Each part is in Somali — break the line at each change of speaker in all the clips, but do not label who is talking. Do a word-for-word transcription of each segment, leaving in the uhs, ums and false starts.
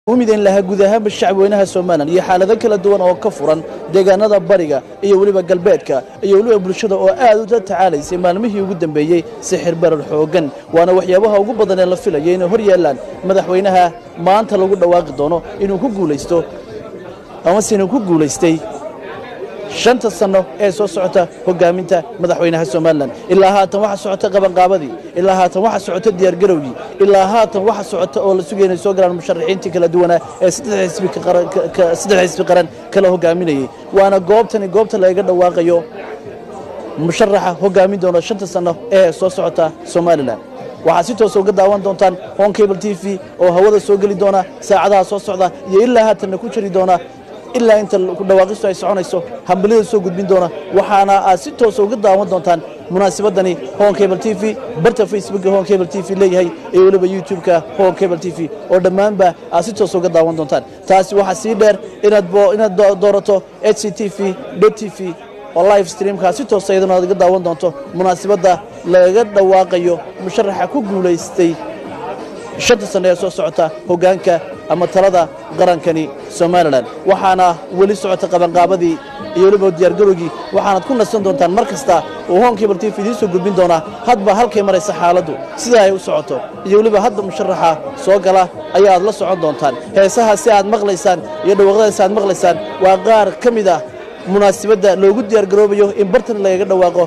umidayn laha guud ahaanba shacabweynaha Somaliland iyo xaalado kala duwan oo ka furan deegaanada bariga iyo waliba galbeedka iyo waliba bulshada oo aad u tacaalaysay maalmihii ugu dambeeyay sixir barar xoogan waana waxyaabaha ugu badan ee la filayay in hor yeelan madaxweynaha maanta lagu dhawaaqi doono inuu ku guuleysto ama sinuu ku guuleystay shanta sano ee soo socota hogaaminta madaxweynaha Somaliland ilaa haatan waxa socota qaban qaabadii ilaa haatan waxa socota diyaar garowgii ilaa haatan waxa socota oo la sugeeyay soo galaan musharaxiinta kala duwan ee saddex xisbi qaran saddex xisbi qaran kala hogaaminayay waana goobtani goobta laga dhawaaqayo musharaxa hogaamin doona shanta sano ee soo socota Somaliland waxa si toos ah uga daawan doontaan on cable T V oo hawada soo gali doona saacadaha soo socda iyo ilaa haatan ku jiri doona ilaa inta ku dhawaaqistu ay soconayso hambalida soo gudbin doona waxaana aad si toos ah uga daawan doontaan munaasabadani on cable T V barta Facebook on cable T V leeyahay iyo waliba YouTube-ka on cable T V oo dhamaanba aad si toos ah uga daawan doontaan taasi waxa si dheer inaad bo inaad doorato H C T V dot T V oo live stream ka si toos ah iyadana uga daawan doonto munaasabada laga dhawaaqayo musharaxa ku guuleystay shanta sano ee soo socota hogaanka ama talada qarankani Somaliland waxaana wali socota qaban qaabadii iyo waliba diyaar garowgii waxaana ku nasan doontaan markasta oo on cable T V soo gudbin doona hadba halkay maraysa xaaladdu sida ay u socoto iyo waliba hadda musharaxa soo gala ayaad la socon doontaan heesaha si aad maqlaysaan iyo dhawaaqada si aad maqlaysaan waa qaar kamid ah munaasabada loogu diyaar garoobayo in bartan laga dhawaaqo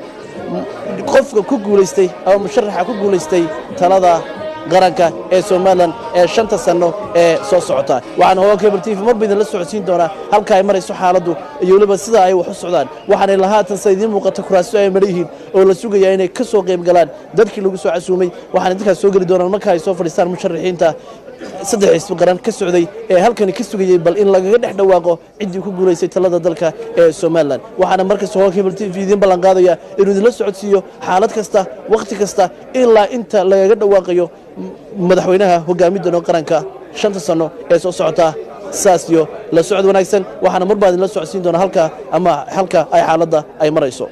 qofka ku guuleystay ama musharaxa ku guuleystay talada qaranka ee Somaliland ee shanta sano ee soo socota waxaan oo cable T V marbidan la socodsiin doona halka ay marayso xaaladdu iyo waliba sida ay wax u socdaan waxaan lahaatan sayidin muuqata kuraasyo ay marayeen oo la sugayaa inay ka soo qayb galaan dadkii lagu soo casuumay waxaan dadka soo gali doonaan marka ay soo fadhiistaan musharaxiinta saddex xisbi qaran ka socday ee halkani ka sugayay bal in laga dhex dhawaaqo cidii ku guuleysay talada dalka ee Somaliland waxaana markaas oo cable T V idin ballan qaadaya inuu la socodsiiyo xaalad kasta waqti kasta ilaa inta laga dhawaaqayo madaxweynaha hogaamin doona qaranka shanta sano ee soo socota saasiyo la socod wanaagsan waxaana marbaad la socodsiin doona halka ama halka ay xaaladda ay marayso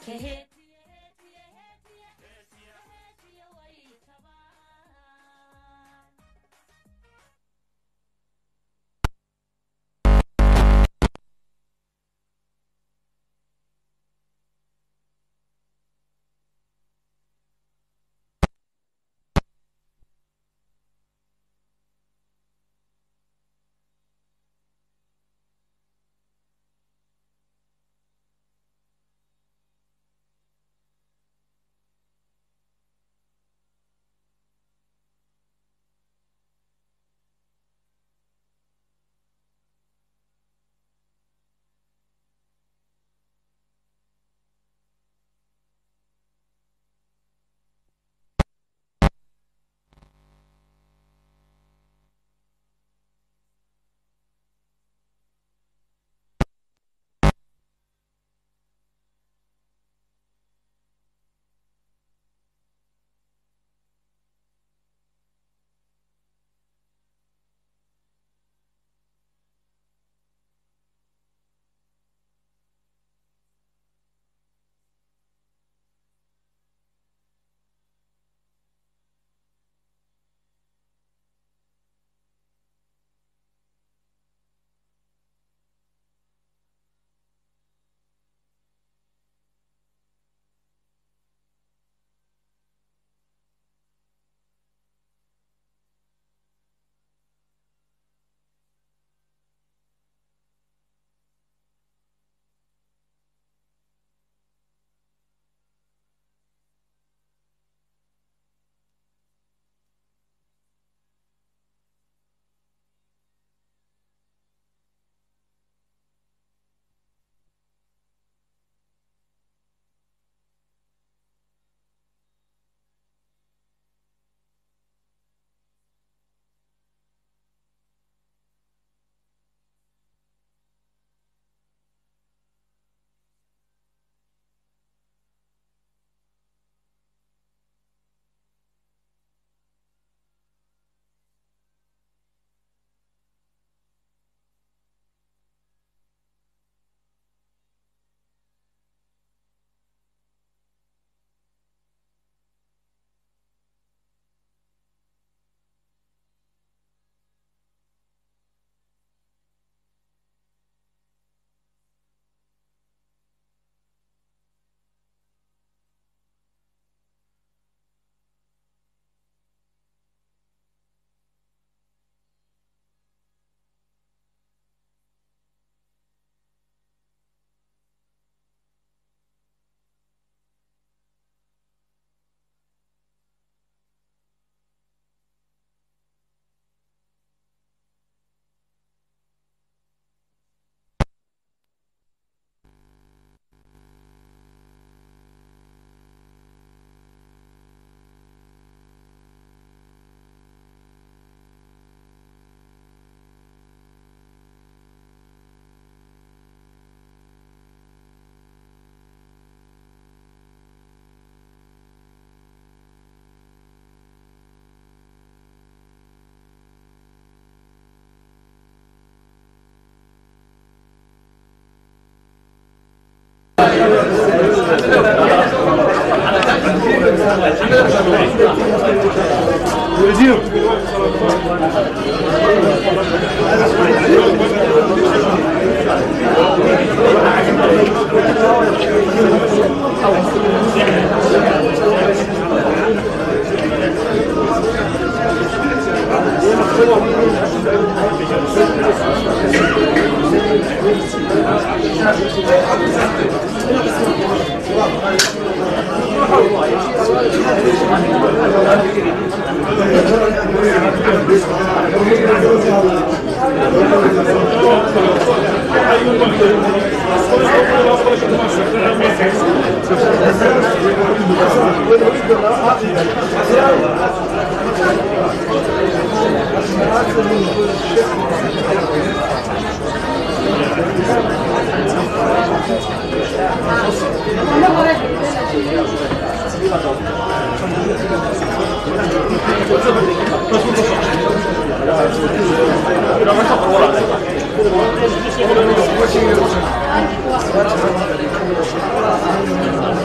Gracias.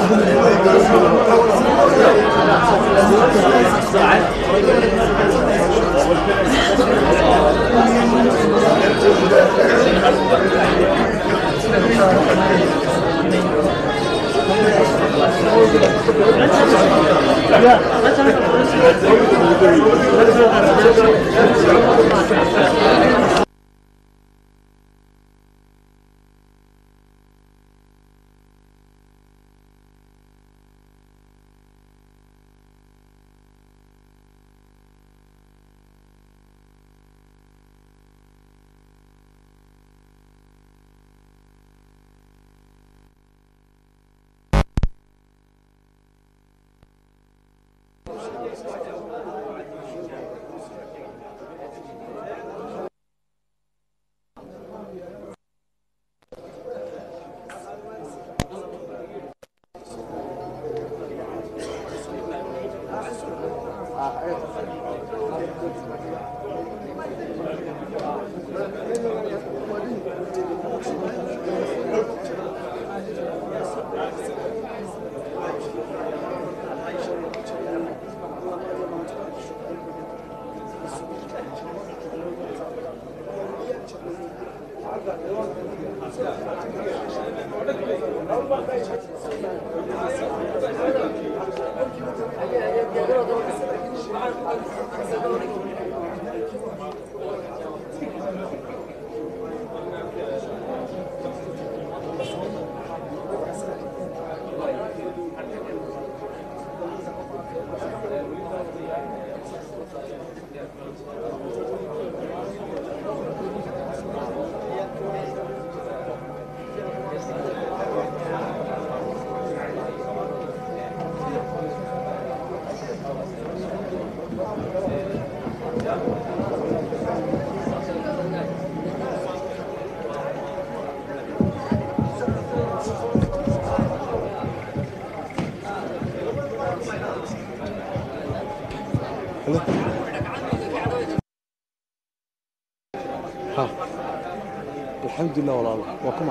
الحمد لله والله وكما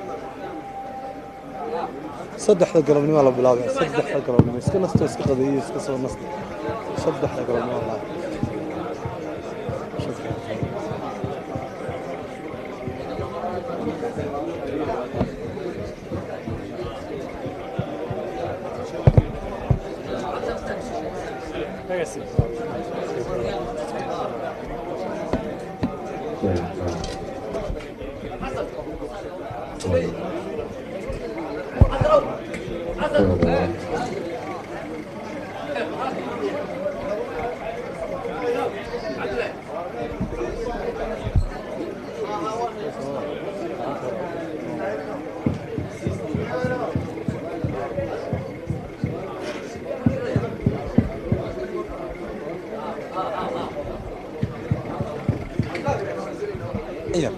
صدح قلبني والله بلابع صدح قلبني اسك نستو اسك قضيه اسك سو نست صدح قلبني والله شكرا Yeah.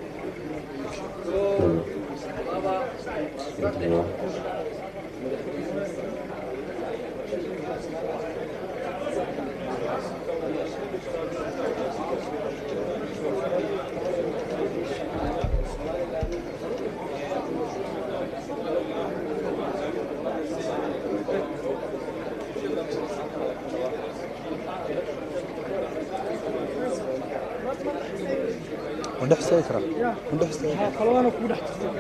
ودح سيكرا ودح سيكرا
خلوانا كودح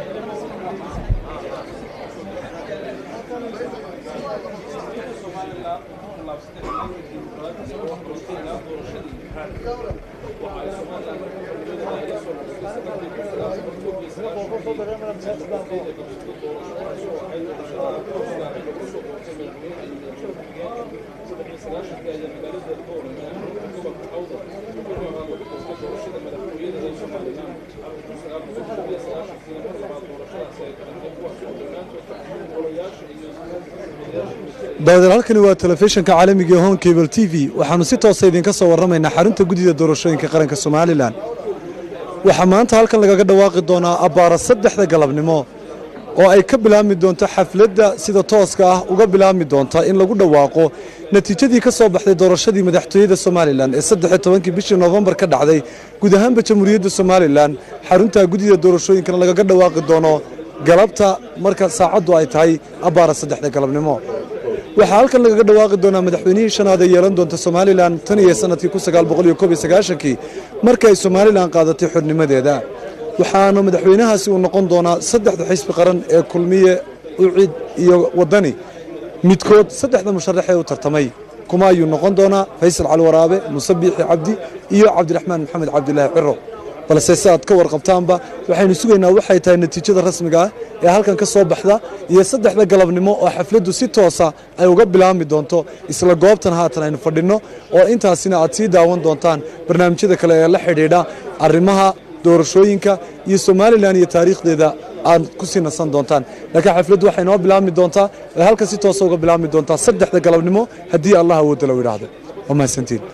داودل halkani waa telefishinka caalamiga ee Home Cable T V waxaanu si toos ah idinka soo warramaynaa xarunta gudida doorashooyinka qaranka Somaliland waxa maanta halkan lagaga dhawaaqi doonaa abaara saddexda galabnimo oo ay ka bilaabmi doonto xafladda sida tooska ah uga bilaabmi doonta in lagu dhawaaqo natiijadii ka soo baxday doorashadii madaxtooyada Somaliland ee saddex iyo tobankii bishii November ka dhacday guud ahaan jamhuuriyadda Somaliland xarunta gudida doorashooyinka lagaga dhawaaqi doono galabta marka saacaddu ay tahay abbaara saddexda galabnimo waxaa halkan lagaga dhawaaqi doonaa madaxweynihii shanaad ee yeelan doonta Somaliland tan iyo sanadkii kun sagaal boqol iyo koob iyo sagaashan-kii markay Somaliland qaadatay xornimadeeda waxaana madaxweynahaasi uu noqon doonaa saddexda xisbi qaran ee kulmiye ucid iyo wadani midkood saddexda musharax ee u tartamay kuma ayuu noqon doonaa Faysal Cali Waraabe Musabbixi Cabdi iyo Cabdiraxmaan Maxamed Cabdilaahi Ciro balse saad ka warqabtaanba waxaynu sugaynaa waxay tahay natiijada rasmiga ah ee halkan ka soo baxda iyo saddexda galabnimo oo xafladdu si toosa ay uga bilaabmi doonto isla goobtan haatan aynu fadhino oo intaasina aad sii daawan doontaan barnaamijyada kale ee la xidhiidha arrimaha doorashooyinka iyo Somaliland iyo taariikhdeeda aad ku sii nasan doontaan laakiin xafladdu waxay noo bilaabmi doontaa ee halka si toosa uga bilaabmi doontaa saddexda galabnimo haddii Allah awood la yiraahdo waa mahadsantiin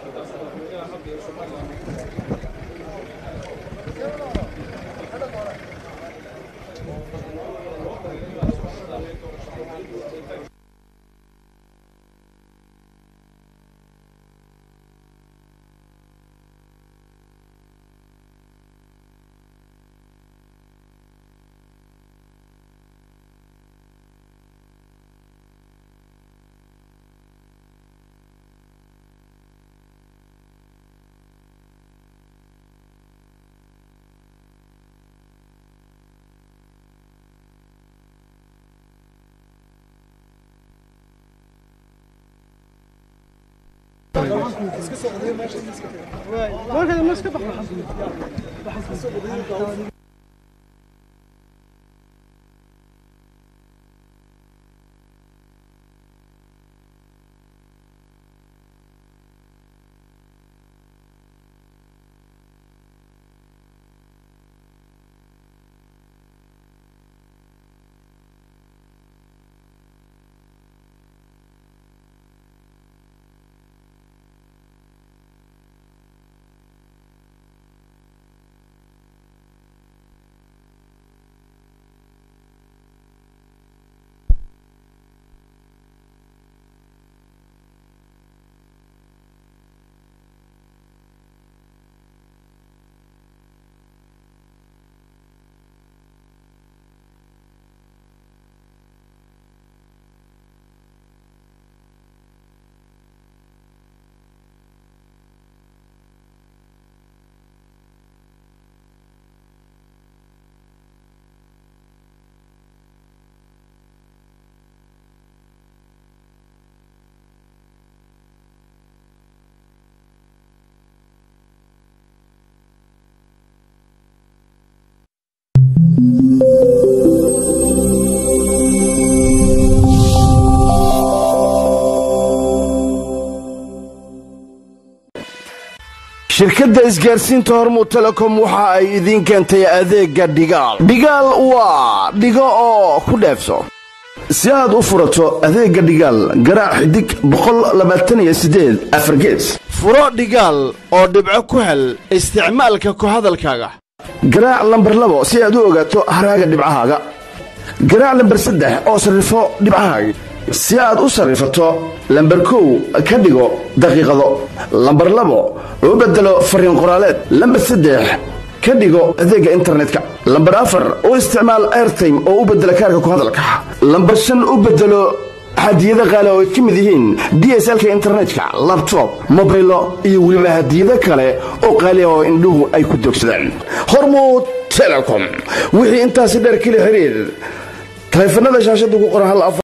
shirkadda isgaarsiinta Hormuud Telecom waxa ay idin keentay adeega dhigaal dhigaal waa dhigo oo ku dheefso si aad u furato adeega dhigaal garaac xidig boqol labaatan iyo siddeed afar gees furo dhigaal oo dhibco ku hel isticmaalka ku hadalkaaga garaac lambar labo si aad u ogaato haraaga dhibcahaaga garaac lambar saddex oo sarifo dhibcahaaga si aad u sarifato lambar kow ka dhigo daqiiqado lambar labo oo bedelo fariin qoraaleed lambar saddex ka dhigo adeega internetka lambar afar oo isticmaal airtime oo u bedela kaarka ku hadalka lambar shan u bedelo hadiyada qaali oo ka mid yihiin D S L-ka internetka laptop mobile iyo weliba hadiyada kale oo qaali oo indhuhu ay ku dogsadaan Hormuud Telecom wixii intaas dheer kale xiriir taleefanada shaashada ku qoran hal